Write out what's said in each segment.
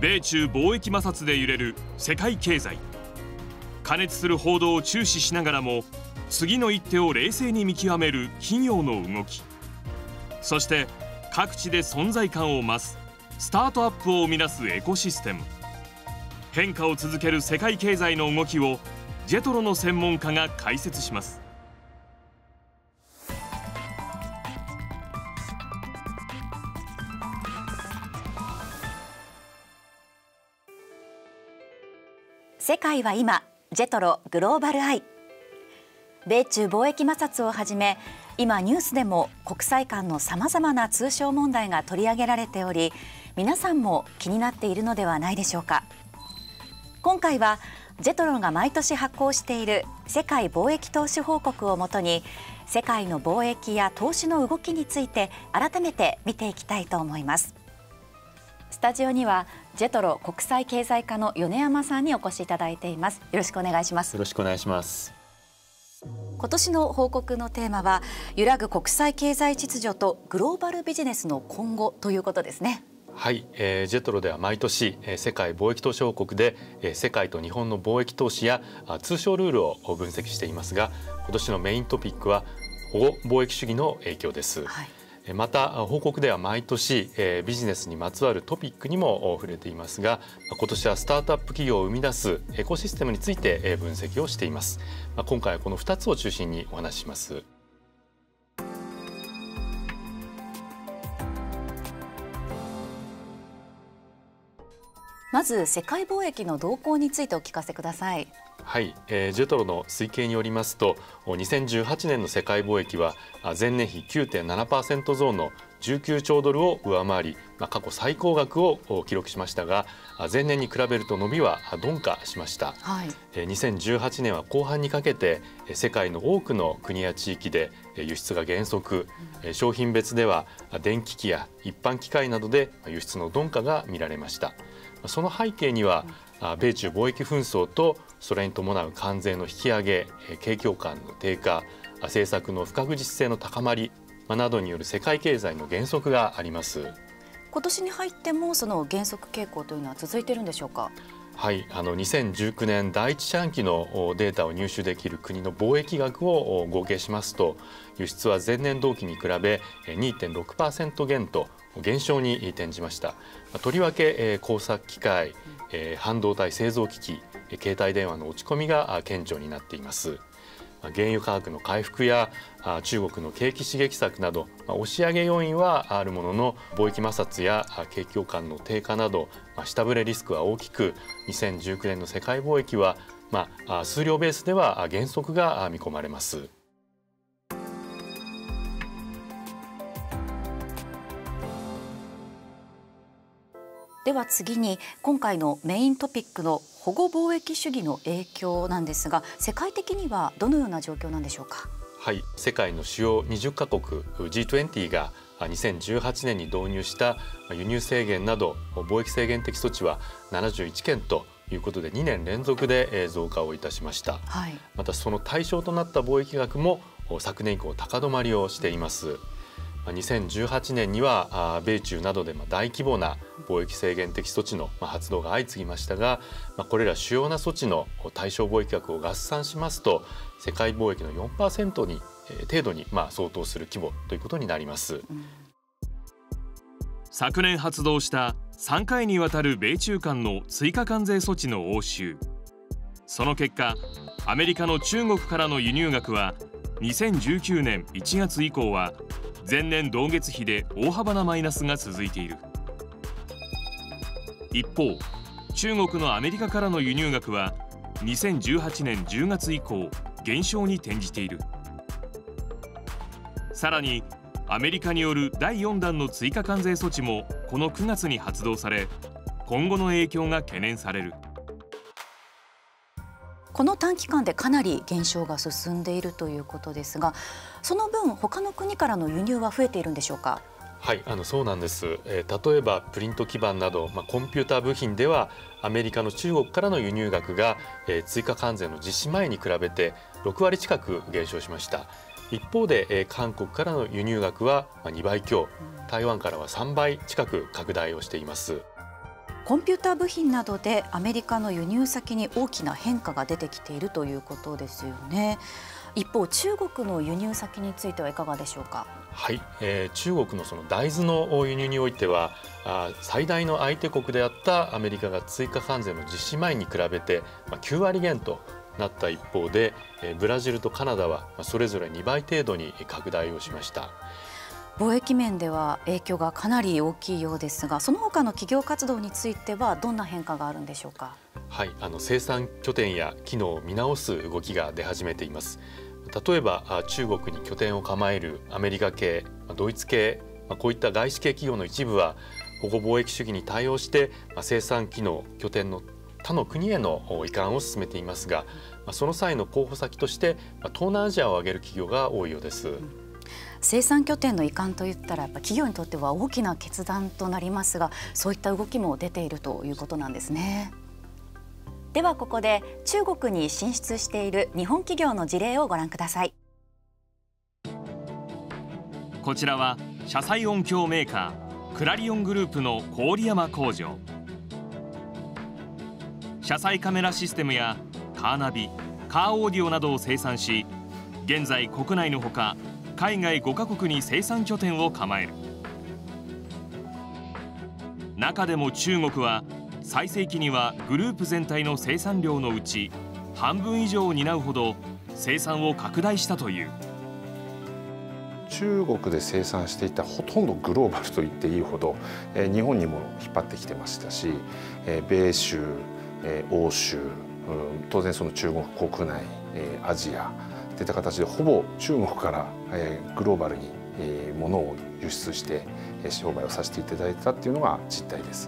米中貿易摩擦で揺れる世界経済。過熱する報道を注視しながらも次の一手を冷静に見極める企業の動き、そして各地で存在感を増すスタートアップを生み出すエコシステム。変化を続ける世界経済の動きをジェトロの専門家が解説します。 世界は今、ジェトログローバルアイ。米中貿易摩擦をはじめ、今ニュースでも国際間のさまざまな通商問題が取り上げられており、皆さんも気になっているのではないでしょうか。今回はジェトロが毎年発行している世界貿易投資報告をもとに、世界の貿易や投資の動きについて改めて見ていきたいと思います。スタジオにはジェトロ国際経済課の米山さんにお越しいただいています。よろしくお願いします。 よろしくお願いします。 今年の報告のテーマは、揺らぐ国際経済秩序とグローバルビジネスの今後ということですね。 はい、ジェトロでは毎年世界貿易投資報告で世界と日本の貿易投資や通商ルールを分析していますが、今年のメイントピックは保護貿易主義の影響です。はい、また報告では毎年ビジネスにまつわるトピックにも触れていますが、今年はスタートアップ企業を生み出すエコシステムについて分析をしています。今回はこの2つを中心にお話しします。 まず世界貿易の動向についてお聞かせください。 はい、ジェトロの推計によりますと、2018年の世界貿易は前年比 9.7% 増の19兆ドルを上回り、過去最高額を記録しましたが、前年に比べると伸びは鈍化しました。はい、2018年は後半にかけて世界の多くの国や地域で輸出が減速、商品別では電気機や一般機械などで輸出の鈍化が見られました。その背景には米中貿易紛争とそれに伴う関税の引き上げ、景況感の低下、政策の不確実性の高まりなどによる世界経済の減速があります。 今年に入ってもその減速傾向というのは続いているんでしょうか。 はい、2019年第一四半期のデータを入手できる国の貿易額を合計しますと、輸出は前年同期に比べ 2.6% 減と減少に転じました。とりわけ工作機械、半導体製造機器、携帯電話の落ち込みが顕著になっています。原油価格の回復や中国の景気刺激策など押し上げ要因はあるものの、貿易摩擦や景況感の低下など下振れリスクは大きく、2019年の世界貿易は数量ベースでは減速が見込まれます。 では次に、今回のメイントピックの保護貿易主義の影響なんですが、世界的にはどのような状況なんでしょうか。 はい、世界の主要20カ国 G20 が2018年に導入した輸入制限など貿易制限的措置は71件ということで2年連続で増加をいたしました。はい、またその対象となった貿易額も昨年以降高止まりをしています。2018年には米中などで大規模な貿易制限的措置の発動が相次ぎましたが、これら主要な措置の対象貿易額を合算しますと、世界貿易の 4% に程度に相当する規模ということになります。 昨年発動した3回にわたる米中間の追加関税措置の応酬。その結果、アメリカの中国からの輸入額は2019年1月以降は前年同月比で大幅なマイナスが続いている。一方、中国のアメリカからの輸入額は2018年10月以降減少に転じている。さらにアメリカによる第4弾の追加関税措置もこの9月に発動され、今後の影響が懸念される。 この短期間でかなり減少が進んでいるということですが、その分他の国からの輸入は増えているんでしょうか。 はい、そうなんです。例えばプリント基板など、コンピューター部品ではアメリカの中国からの輸入額が、追加関税の実施前に比べて6割近く減少しました。一方で、韓国からの輸入額は2倍強、台湾からは3倍近く拡大をしています。 コンピューター部品などでアメリカの輸入先に大きな変化が出てきているということですよね。一方、中国の輸入先についてはいかがでしょうか。 はい、中国のその大豆の輸入においては最大の相手国であったアメリカが追加関税の実施前に比べて9割減となった一方で、ブラジルとカナダはそれぞれ2倍程度に拡大をしました。 貿易面では影響がかなり大きいようですが、その他の企業活動についてはどんな変化があるんでしょうか。 はい、生産拠点や機能を見直す動きが出始めています。例えば中国に拠点を構えるアメリカ系、ドイツ系、こういった外資系企業の一部は保護貿易主義に対応して生産機能拠点の他の国への移管を進めていますが、その際の候補先として東南アジアを挙げる企業が多いようです。 生産拠点の移管といったらやっぱ企業にとっては大きな決断となりますが、そういった動きも出ているということなんですね。ではここで中国に進出している日本企業の事例をご覧ください。 こちらは車載音響メーカークラリオングループの郡山工場。車載カメラシステムやカーナビ、カーオーディオなどを生産し、現在国内のほか海外5カ国に生産拠点を構える。中でも中国は最盛期にはグループ全体の生産量のうち半分以上を担うほど生産を拡大したという。 中国で生産していたほとんどグローバルと言っていいほど日本にも引っ張ってきてましたし、米州、欧州、当然その中国国内、アジアといった形でほぼ中国からグローバルに物を輸出して商売をさせていただいたっていうのが実態です。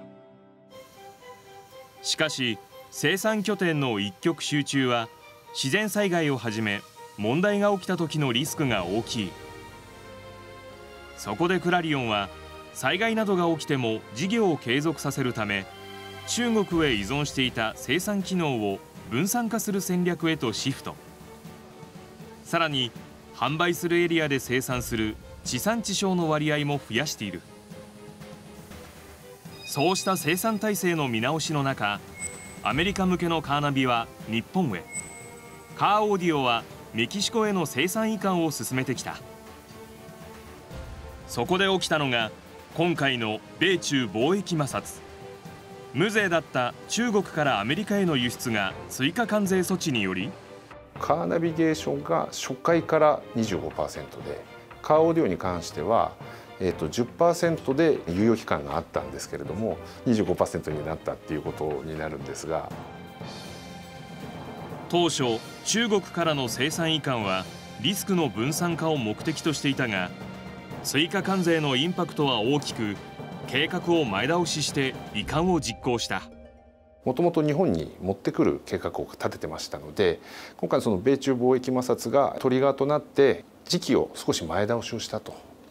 しかし生産拠点の一極集中は自然災害をはじめ問題が起きた時のリスクが大きい。そこでクラリオンは災害などが起きても事業を継続させるため、中国へ依存していた生産機能を分散化する戦略へとシフト。さらに販売するエリアで生産する地産地消の割合も増やしている。そうした生産体制の見直しの中、アメリカ向けのカーナビは日本へ、カーオーディオはメキシコへの生産移管を進めてきた。そこで起きたのが今回の米中貿易摩擦。無税だった中国からアメリカへの輸出が追加関税措置により、 カーナビゲーションが初回から 25% で、カーオーディオに関しては10% で猶予期間があったんですけれども 25% になったっていうことになるんですが、 当初中国からの生産移管はリスクの分散化を目的としていたが、追加関税のインパクトは大きく、計画を前倒しして移管を実行した。 もともと日本に持ってくる計画を立ててましたので、今回その米中貿易摩擦がトリガーとなって時期を少し前倒しをしたと。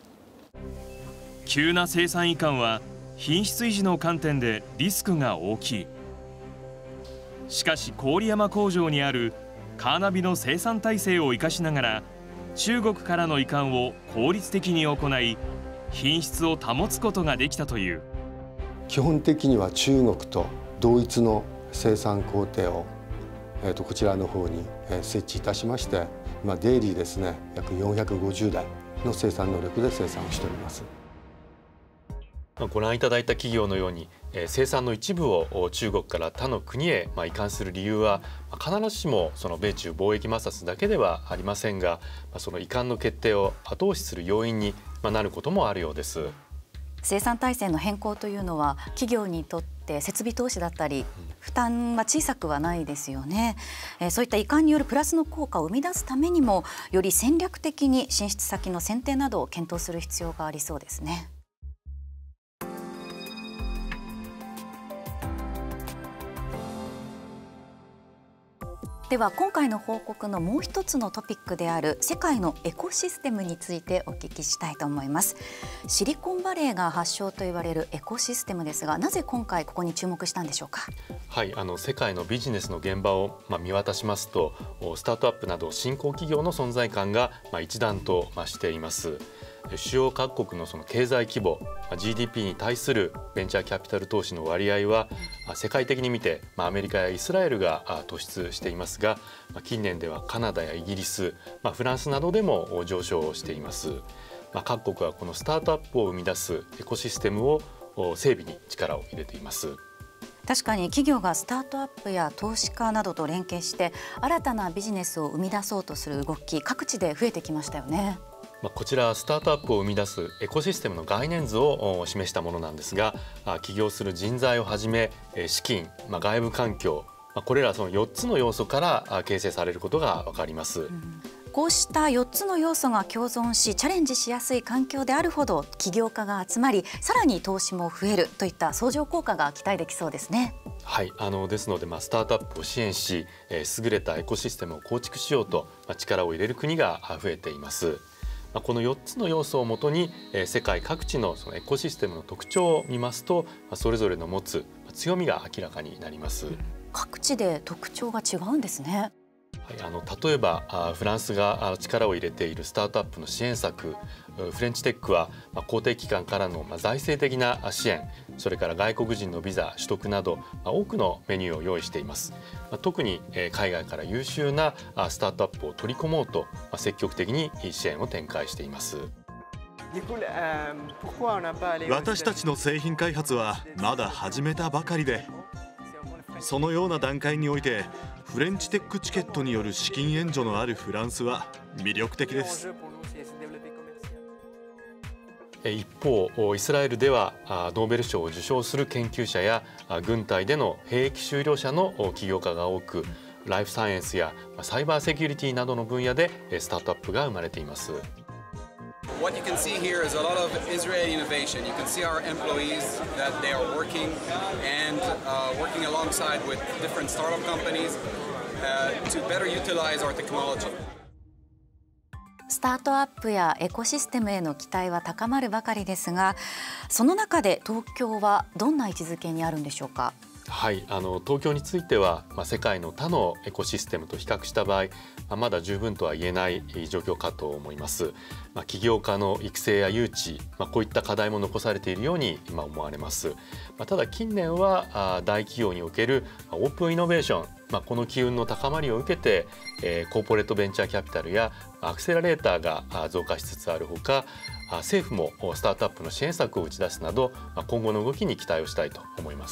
急な生産移管は品質維持の観点でリスクが大きい。しかし郡山工場にあるカーナビの生産体制を生かしながら中国からの移管を効率的に行い、品質を保つことができたという。 基本的には中国と同一の生産工程を、こちらの方に設置いたしまして、今デイリーですね、約450台の生産能力で生産をしております。 ご覧いただいた企業のように生産の一部を中国から他の国へ移管する理由は必ずしもその米中貿易摩擦だけではありませんが、その移管の決定を後押しする要因になることもあるようです。 生産体制の変更というのは企業にとって設備投資だったり負担は小さくはないですよね。そういった移管によるプラスの効果を生み出すためにも、より戦略的に進出先の選定などを検討する必要がありそうですね。では今回の報告のもう一つのトピックである世界のエコシステムについてお聞きしたいと思います。シリコンバレーが発祥と言われるエコシステムですが、なぜ今回ここに注目したんでしょうか。 はい、世界のビジネスの現場を見渡しますと、スタートアップなど新興企業の存在感が一段と増しています。 主要各国のその経済規模 GDP に対するベンチャーキャピタル投資の割合は世界的に見てアメリカやイスラエルが突出していますが、近年ではカナダやイギリス、フランスなどでも上昇しています。各国はこのスタートアップを生み出すエコシステムを整備に力を入れています。 確かに企業がスタートアップや投資家などと連携して新たなビジネスを生み出そうとする動き、各地で増えてきましたよね。 こちらスタートアップを生み出すエコシステムの概念図を示したものなんですが、起業する人材をはじめ資金、外部環境、これらその4つの要素から形成されることが分かります。 こうした4つの要素が共存しチャレンジしやすい環境であるほど起業家が集まり、さらに投資も増えるといった相乗効果が期待できそうですね。 はい、ですのでスタートアップを支援し優れたエコシステムを構築しようと力を入れる国が増えています。この4つの要素をもとに世界各地のそのエコシステムの特徴を見ますと、それぞれの持つ強みが明らかになります。 各地で特徴が違うんですね。 例えばフランスが力を入れているスタートアップの支援策、フレンチテックは公的機関からの財政的な支援、それから外国人のビザ取得など多くのメニューを用意しています。特に海外から優秀なスタートアップを取り込もうと積極的に支援を展開しています。 私たちの製品開発はまだ始めたばかりで、そのような段階においてフレンチテックチケットによる資金援助のあるフランスは魅力的です。 一方イスラエルではノーベル賞を受賞する研究者や軍隊での兵役修了者の起業家が多く、ライフサイエンスやサイバーセキュリティなどの分野でスタートアップが生まれています。 What you can see here is a lot of Israeli innovation. You can see our employees that they are working and working alongside with different startup companies to better utilize our technology. スタートアップやエコシステムへの期待は高まるばかりですが、その中で東京はどんな位置づけにあるんでしょうか。 はい、東京については、世界の他のエコシステムと比較した場合、まだ十分とは言えない状況かと思います。起業家の育成や誘致、こういった課題も残されているように今思われます。ただ近年は大企業におけるオープンイノベーション、この機運の高まりを受けてコーポレートベンチャーキャピタルやアクセラレーターが増加しつつあるほか、政府もスタートアップの支援策を打ち出すなど今後の動きに期待をしたいと思います。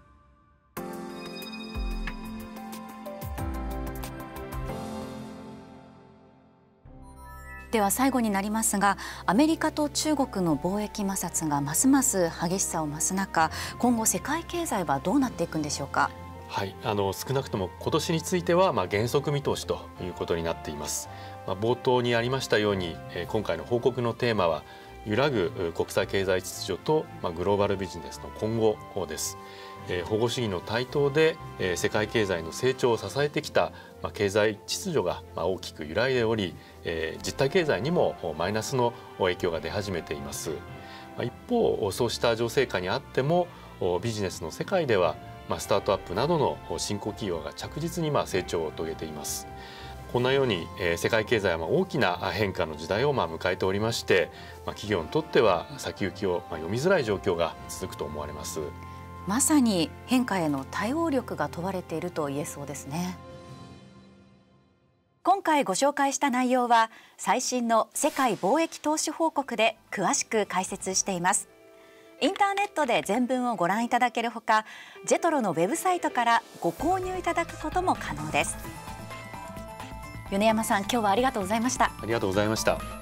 では最後になりますが、アメリカと中国の貿易摩擦がますます激しさを増す中、今後世界経済はどうなっていくんでしょうか。 はい、少なくとも今年については減速見通しということになっています。冒頭にありましたように今回の報告のテーマは揺らぐ国際経済秩序とグローバルビジネスの今後です。保護主義の台頭で世界経済の成長を支えてきた経済秩序が大きく揺らいでおり、実体経済にもマイナスの影響が出始めています。一方そうした情勢下にあってもビジネスの世界ではスタートアップなどの新興企業が着実に成長を遂げています。こんなように世界経済は大きな変化の時代を迎えておりまして、企業にとっては先行きを読みづらい状況が続くと思われます。 まさに変化への対応力が問われていると言えそうですね。今回ご紹介した内容は最新の世界貿易投資報告で詳しく解説しています。インターネットで全文をご覧いただけるほか、ジェトロのウェブサイトからご購入いただくことも可能です。米山さん、今日はありがとうございました。 ありがとうございました。